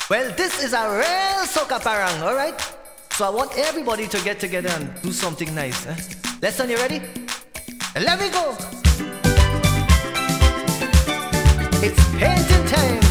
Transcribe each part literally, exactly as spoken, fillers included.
Well, this is a real soca parang, alright? So I want everybody to get together and do something nice. Eh? Lesson, you ready? Let me go! It's painting time!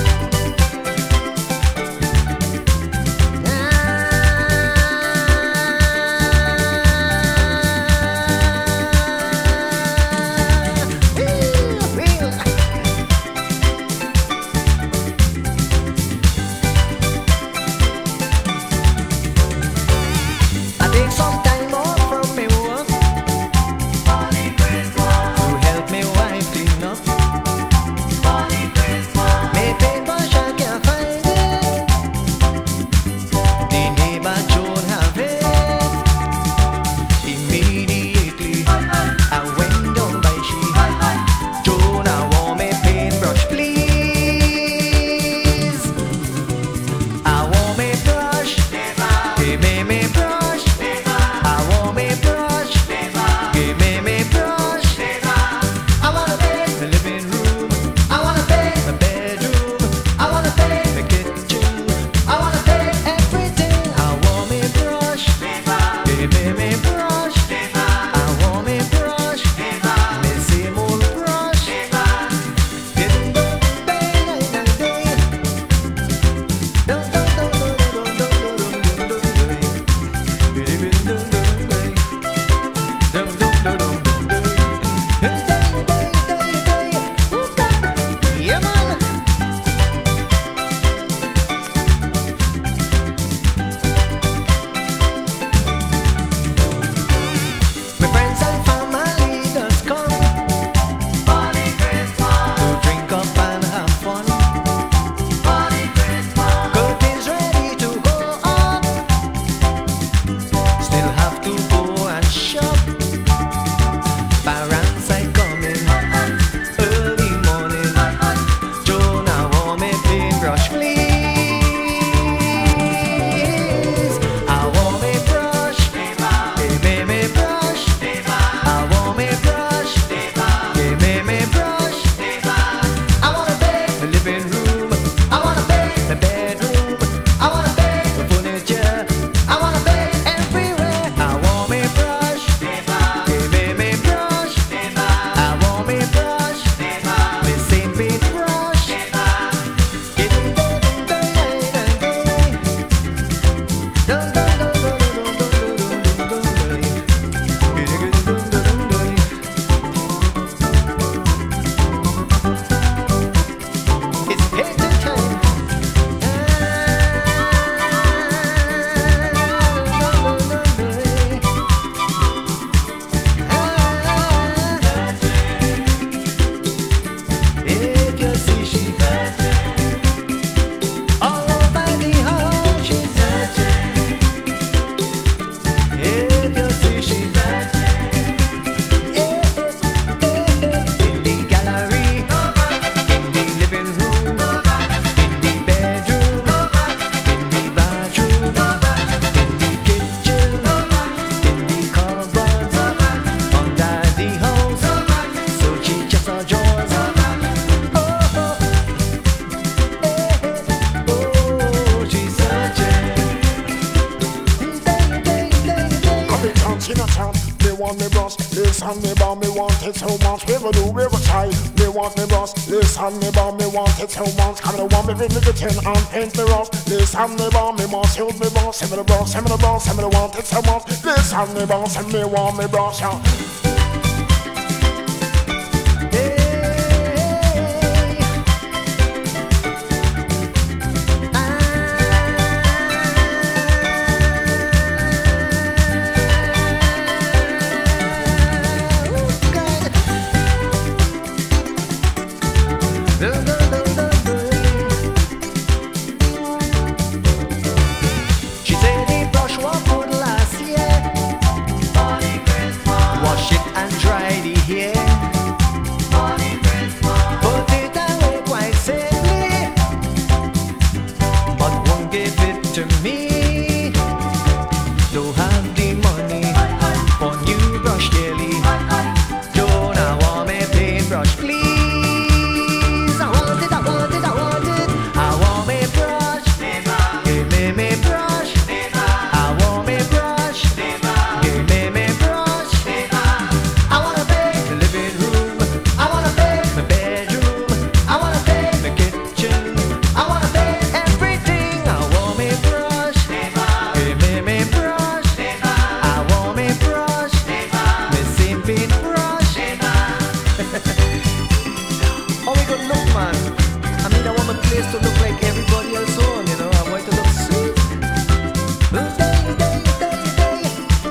Me brush, listen me bow, me want it so much. We will do, we will try. Me want me brush, listen me bow, me want it so much. Come on, want me bring me the tin and paint me rush. Listen me bow, me must hold me brush. Send me the brush, send me the brush, send me the want it so much. Listen me bow, send me want me brush. Yeah. She said he brush was good last year. Wash it place to look like everybody else on, you know. I want to look sweet. Day, day, day, day.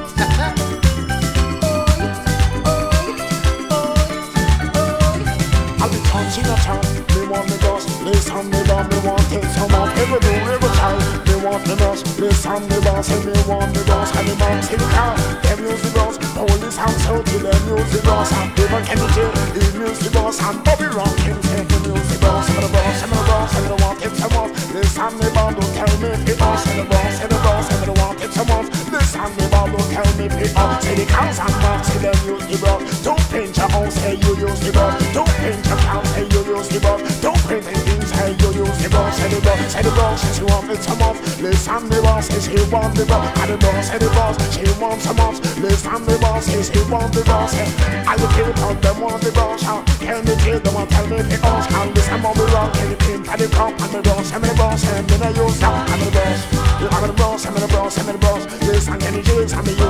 I'll be touching a town, me want me boss. Listen me boss, me want it so much. Every do, every time, me want me boss. Listen me boss, and me want me boss. And the man in the car, them use the boss. Police house out to them use the boss. And even Kenny J, he use the boss. And Bobby Rankin take the use the boss. I'm the boss, I'm the boss, and I want it so much. Listen me boss, don't tell me if the boss. And the boss, and the boss, and I want it so much. Listen me boss, don't tell me if the boss. Say the cows and boss, say them use the boss. Don't pinch your own, say you use the boss. Don't pinch your cow, say you use the boss. Don't print anything, say you use the boss. Say the boss, say the boss, says you want it so much. Listen the boss, says he want the boss. And the boss, say the boss, she wants so much. Listen the boss, says he want the boss. I look at how them want the boss. Can the kid, them want tell me if the boss. And listen on the rock, can the pin for the cup. And the boss, I'm the boss, and then I use that. I'm the boss, I'm the boss, I'm the boss, I'm the boss. Listen, can the jigs, I'm the